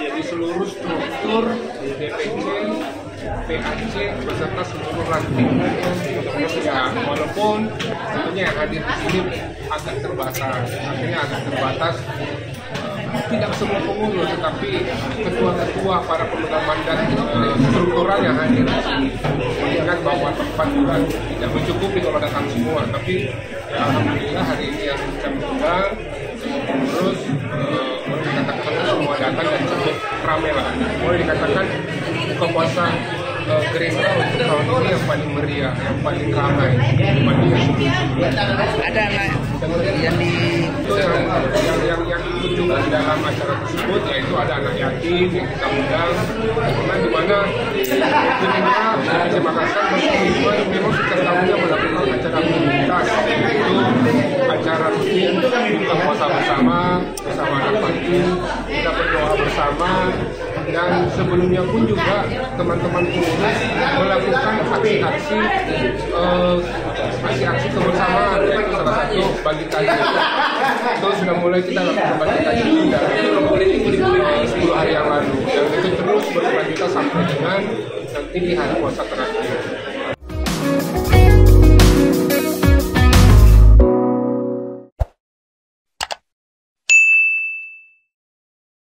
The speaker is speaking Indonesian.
Jadi seluruh struktur DPC, PAC beserta seluruh ranting. Ya, walaupun tentunya yang hadir di sini agak terbatas, artinya agak terbatas. Tidak semua pengurus, tetapi ketua-ketua para pemegang mandat struktural yang hadir di sini. Mengingat bahwa tempat juga tidak mencukupi kalau datang semua, tapi ya, alhamdulillah hari ini yang kita pegang pengurus dikatakan semua datang dan cukup ramai lah. Boleh dikatakan buka puasa Gerindra untuk tahun ini yang paling meriah, yang paling ramai dibandingkan sebelum-sebelumnya. Ada anak yang di itu yang ikut juga di dalam acara tersebut, yaitu ada anak yatim yang kita undang, karena di mana Gerindra di Makassar memang setiap tahunnya melakukan acara komunitas, yaitu acara rutin buka puasa bersama anak yatim, kita berdoa bersama. Dan sebelumnya pun juga teman-teman pengurus melakukan aksi-aksi kebersamaan, yaitu salah satu bagi takjil. Itu sudah mulai kita lakukan bagi takjil dari 10 hari yang lalu, dan itu terus berkelanjutan sampai dengan nanti di hari puasa terakhir.